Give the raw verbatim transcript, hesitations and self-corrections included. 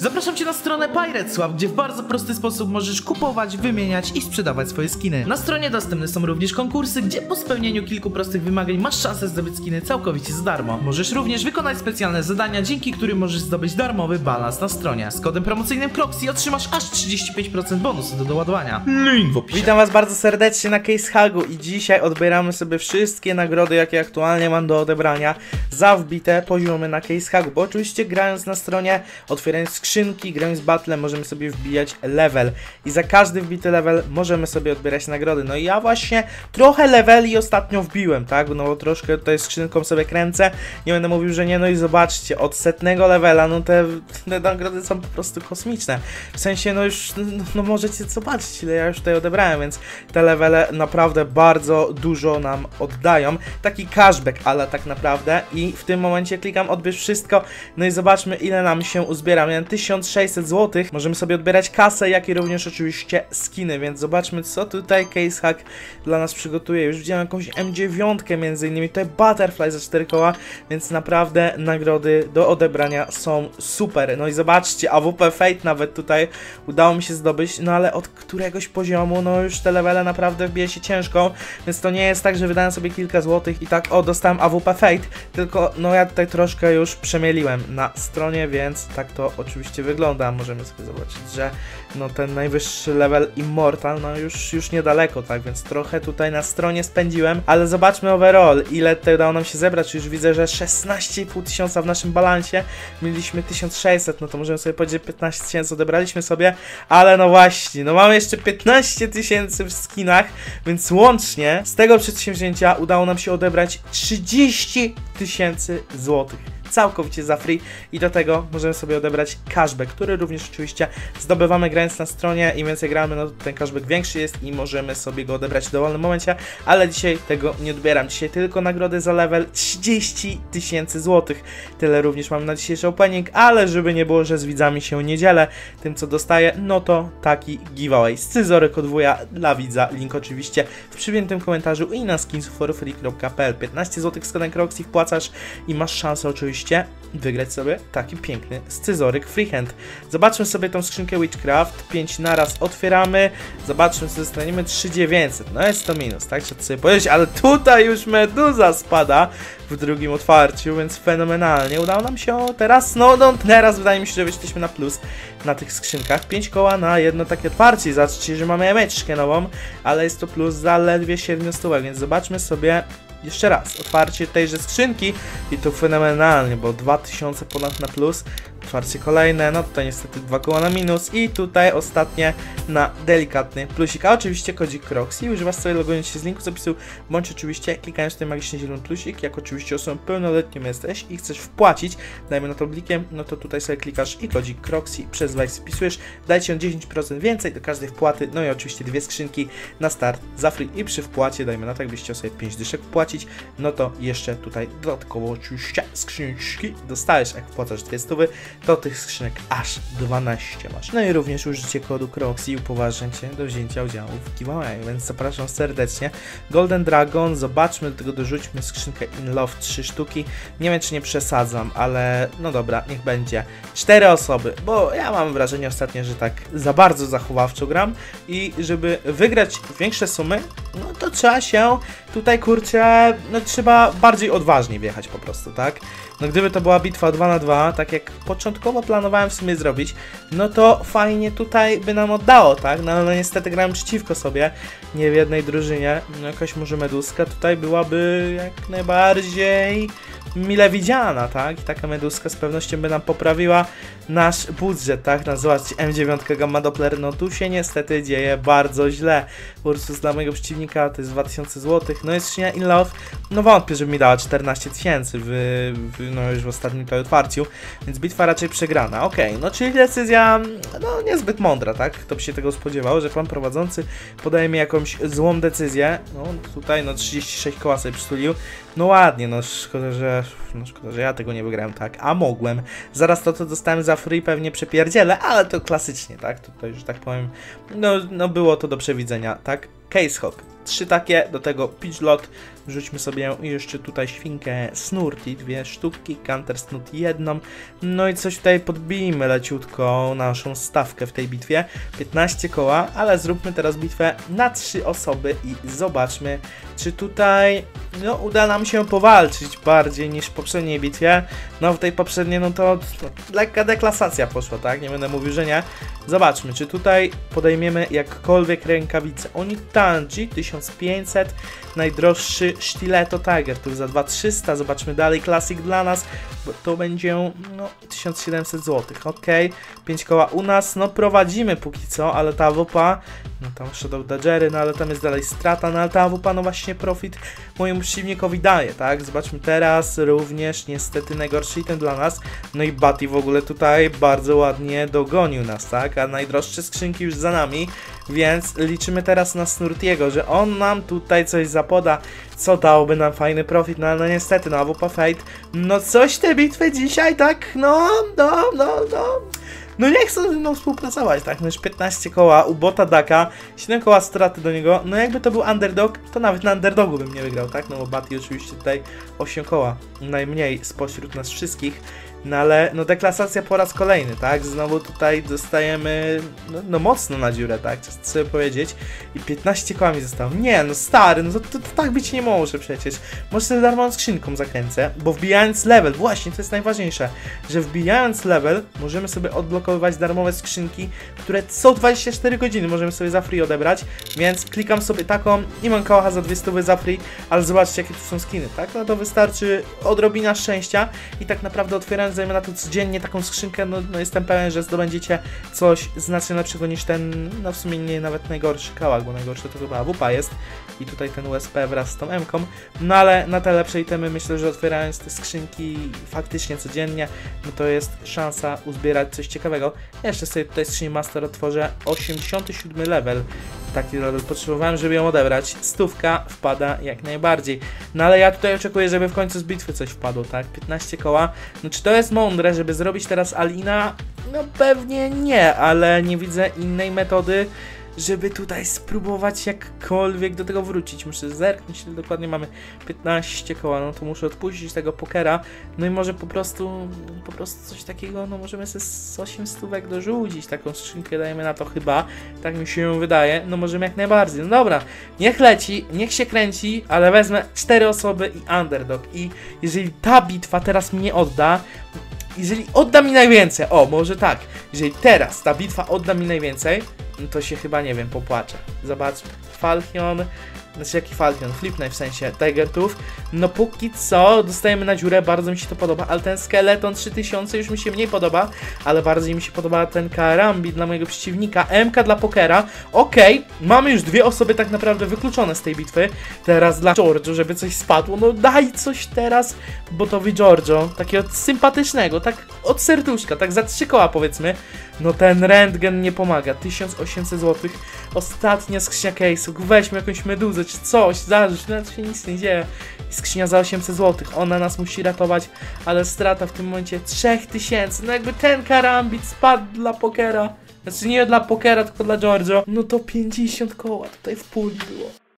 Zapraszam Cię na stronę PiratesSwap, gdzie w bardzo prosty sposób możesz kupować, wymieniać i sprzedawać swoje skiny. Na stronie dostępne są również konkursy, gdzie po spełnieniu kilku prostych wymagań masz szansę zdobyć skiny całkowicie za darmo. Możesz również wykonać specjalne zadania, dzięki którym możesz zdobyć darmowy balans na stronie. Z kodem promocyjnym Croxy otrzymasz aż trzydzieści pięć procent bonusu do doładowania. Link w opisie. Witam was bardzo serdecznie na CaseHugu i dzisiaj odbieramy sobie wszystkie nagrody, jakie aktualnie mam do odebrania za wbite poziomy na CaseHugu, bo oczywiście grając na stronie, otwierając skrzynki, grając battle, możemy sobie wbijać level i za każdy wbity level możemy sobie odbierać nagrody. No i ja właśnie trochę leveli ostatnio wbiłem, tak, no bo troszkę tutaj skrzynką sobie kręcę, nie będę mówił, że nie, no i zobaczcie, od setnego levela, no te, te nagrody są po prostu kosmiczne, w sensie, no już, no, no możecie zobaczyć, ile ja już tutaj odebrałem, więc te levele naprawdę bardzo dużo nam oddają, taki cashback, ale tak naprawdę, i w tym momencie klikam odbierz wszystko, no i zobaczmy, ile nam się uzbiera. Miałem tysiąc sześćset złotych, możemy sobie odbierać kasę, jak i również oczywiście skiny, więc zobaczmy, co tutaj CaseHug dla nas przygotuje. Już widziałem jakąś M dziewięć między innymi, tutaj Butterfly za cztery koła, więc naprawdę nagrody do odebrania są super. No i zobaczcie, A W P Fate nawet tutaj udało mi się zdobyć, no ale od któregoś poziomu, no już te levele naprawdę wbije się ciężko, więc to nie jest tak, że wydałem sobie kilka złotych i tak, o, dostałem A W P Fate, tylko no ja tutaj troszkę już przemieliłem na stronie, więc tak to oczywiście wygląda. Możemy sobie zobaczyć, że no ten najwyższy level Immortal, no już, już niedaleko, tak, więc trochę tutaj na stronie spędziłem, ale zobaczmy overall, ile tutaj udało nam się zebrać. Już widzę, że szesnaście i pół tysiąca w naszym balansie, mieliśmy tysiąc sześćset, no to możemy sobie powiedzieć, że piętnaście tysięcy odebraliśmy sobie, ale no właśnie, no mamy jeszcze piętnaście tysięcy w skinach, więc łącznie z tego przedsięwzięcia udało nam się odebrać trzydzieści tysięcy złotych. Całkowicie za free i do tego możemy sobie odebrać cashback, który również oczywiście zdobywamy grając na stronie. Im więcej gramy, no to ten cashback większy jest i możemy sobie go odebrać w dowolnym momencie, ale dzisiaj tego nie odbieram. Dzisiaj tylko nagrody za level trzydzieści tysięcy złotych. Tyle również mam na dzisiejszy opening, ale żeby nie było, że z widzami się nie dzielę tym, co dostaję, no to taki giveaway. Scyzoryk odwuja dla widza, link oczywiście w przypiętym komentarzu i na skinsforfree kropka p l. piętnaście złotych z kodem Croxy wpłacasz i masz szansę oczywiście wygrać sobie taki piękny scyzoryk freehand. Zobaczmy sobie tą skrzynkę Witchcraft, pięć naraz otwieramy, zobaczmy, co dostaniemy, trzy tysiące dziewięćset, no jest to minus, tak trzeba sobie powiedzieć, ale tutaj już meduza spada w drugim otwarciu, więc fenomenalnie, udało nam się teraz, no, no teraz wydaje mi się, że jesteśmy na plus na tych skrzynkach, pięć koła na jedno takie otwarcie, zobaczcie, że mamy emeczkę nową, ale jest to plus zaledwie siedem stówek, więc zobaczmy sobie jeszcze raz otwarcie tejże skrzynki i to fenomenalnie, bo dwa tysiące ponad na plus, otwarcie kolejne, no tutaj niestety dwa koła na minus i tutaj ostatnie na delikatny plusik, a oczywiście kodzik Croxy, używasz sobie logując się z linku z opisu, bądź oczywiście klikając tutaj magiczny zielony plusik, jak oczywiście osobą pełnoletnią jesteś i chcesz wpłacić, dajmy na to blikiem, no to tutaj sobie klikasz i kodzik Croxy przez wajs wpisujesz, dajcie on dziesięć procent więcej do każdej wpłaty, no i oczywiście dwie skrzynki na start za free i przy wpłacie, dajmy na to, jakbyś chciał sobie pięć dyszek wpłacić, no to jeszcze tutaj dodatkowo oczywiście skrzynki dostajesz, jak wpłacasz dwie stówy, to tych skrzynek aż dwanaście masz. No i również użycie kodu Croxy i upoważniam Cię do wzięcia udziału w giveaway, więc zapraszam serdecznie. Golden Dragon, zobaczmy, do tego dorzućmy skrzynkę In Love, trzy sztuki. Nie wiem, czy nie przesadzam, ale no dobra, niech będzie. cztery osoby, bo ja mam wrażenie ostatnio, że tak za bardzo zachowawczo gram i żeby wygrać większe sumy, no to trzeba się tutaj, kurczę, no trzeba bardziej odważnie wjechać po prostu, tak? No gdyby to była bitwa dwa na dwa, tak jak początkowo planowałem w sumie zrobić, no to fajnie tutaj by nam oddało, tak? No ale niestety grałem przeciwko sobie, nie w jednej drużynie, no jakaś może meduska tutaj byłaby jak najbardziej mile widziana, tak? I taka meduska z pewnością by nam poprawiła nasz budżet, tak? No zobaczcie, M dziewięć Gamma Doppler, no tu się niestety dzieje bardzo źle. Versus dla mojego przeciwnika to jest dwa tysiące złotych, no jest skrzynia In Love, no wątpię, żeby mi dała czternaście tysięcy w, w, no już w ostatnim tutaj otwarciu, więc bitwa raczej przegrana, okej, okay, no czyli decyzja, no niezbyt mądra, tak? Kto by się tego spodziewał, że pan prowadzący podaje mi jakąś złą decyzję, no tutaj no trzydzieści sześć koła sobie przytulił, no ładnie, no szkoda, że, no szkoda, że ja tego nie wygrałem, tak, a mogłem, zaraz to, co dostałem za free pewnie przepierdzielę, ale to klasycznie, tak, tutaj, że tak powiem, no, no było to do przewidzenia, tak, CaseHug. trzy takie, do tego Pidgeot. Wrzućmy sobie jeszcze tutaj świnkę Snurty, dwie sztuki, Counter Snurty jedną. No i coś tutaj podbijmy leciutko naszą stawkę w tej bitwie. piętnaście koła, ale zróbmy teraz bitwę na trzy osoby i zobaczmy, czy tutaj no, uda nam się powalczyć bardziej niż w poprzedniej bitwie. No w tej poprzedniej no to no, lekka deklasacja poszła, tak? Nie będę mówił, że nie. Zobaczmy, czy tutaj podejmiemy jakkolwiek rękawice. Oni Tanji tysiąc pięćset, najdroższy Stiletto Tiger, tu za dwa tysiące trzysta. Zobaczmy dalej, Classic dla nas, bo to będzie no, tysiąc siedemset złotych, ok. pięć koła u nas, no prowadzimy póki co, ale ta A W P, no tam Shadow Dodgery, no ale tam jest dalej strata, no ale ta A W P no właśnie profit mojemu przeciwnikowi daje, tak? Zobaczmy teraz również niestety najgorszy item dla nas, no i Batty w ogóle tutaj bardzo ładnie dogonił nas, tak? A najdroższe skrzynki już za nami, więc liczymy teraz na Snurtiego, że on nam tutaj coś zapoda, co dałoby nam fajny profit, no ale no niestety, no A W P Fate, no coś te bitwy dzisiaj tak, no, no, no, no, no nie chcą ze mną współpracować, tak, no już piętnaście koła u bota Daka, siedem koła straty do niego, no jakby to był underdog, to nawet na underdogu bym nie wygrał, tak, no bo Batty oczywiście tutaj osiem koła, najmniej spośród nas wszystkich. No ale, no deklasacja po raz kolejny, tak? Znowu tutaj dostajemy, no, no mocno na dziurę, tak? Chcę sobie powiedzieć. I piętnaście koła mi zostało. Nie, no stary, no to, to, to tak być nie może przecież. Może sobie darmową skrzynką zakręcę, bo wbijając level, właśnie, to jest najważniejsze, że wbijając level, możemy sobie odblokowywać darmowe skrzynki, które co dwadzieścia cztery godziny możemy sobie za free odebrać, więc klikam sobie taką i mam koła za dwie stówy za free, ale zobaczcie, jakie tu są skiny, tak? No to wystarczy odrobina szczęścia i tak naprawdę otwierając zajmę na to codziennie taką skrzynkę, no, no jestem pewien, że zdobędziecie coś znacznie lepszego niż ten, no w sumie nie nawet najgorszy kałak, bo najgorszy to chyba A W P jest i tutaj ten U S P wraz z tą M-ką, no ale na te lepsze itemy myślę, że otwierając te skrzynki faktycznie codziennie, no to jest szansa uzbierać coś ciekawego. Jeszcze sobie tutaj skrzynię Master otworzę, osiemdziesiąty siódmy level, taki level potrzebowałem, żeby ją odebrać, stówka wpada jak najbardziej, no ale ja tutaj oczekuję, żeby w końcu z bitwy coś wpadło, tak, piętnaście koła, no czy to jest mądre, żeby zrobić teraz Alina? No pewnie nie, ale nie widzę innej metody, żeby tutaj spróbować jakkolwiek do tego wrócić. Muszę zerknąć, ile dokładnie mamy piętnaście koła, no to muszę odpuścić tego pokera, no i może po prostu, po prostu coś takiego, no możemy sobie z osiem stówek dorzucić, taką skrzynkę dajemy na to chyba, tak mi się wydaje, no możemy jak najbardziej, no dobra, niech leci, niech się kręci, ale wezmę cztery osoby i underdog i jeżeli ta bitwa teraz mnie odda, jeżeli odda mi najwięcej, o może tak, jeżeli teraz ta bitwa odda mi najwięcej, no to się chyba, nie wiem, popłaczę. Zobaczmy, Falchion, znaczy jaki Falchion, Flipknife w sensie Tigertooth, no póki co dostajemy na dziurę, bardzo mi się to podoba, ale ten Skeleton trzy tysiące już mi się mniej podoba, ale bardziej mi się podoba ten Karambit dla mojego przeciwnika, M K dla pokera, okej, okay, mamy już dwie osoby tak naprawdę wykluczone z tej bitwy, teraz dla Giorgio, żeby coś spadło, no daj coś teraz botowi Giorgio, takiego sympatycznego, tak od serduszka, tak za trzy koła powiedzmy, no ten rentgen nie pomaga, tysiąc osiemset złotych, ostatnia skrzynia case'ów, weźmy jakąś meduzę czy coś, zarzuć, no to się nic nie dzieje, skrzynia za osiemset złotych, ona nas musi ratować, ale strata w tym momencie trzy tysiące, no jakby ten Karambit spadł dla pokera, znaczy nie dla pokera, tylko dla Giorgio, no to pięćdziesiąt koła tutaj w puli było.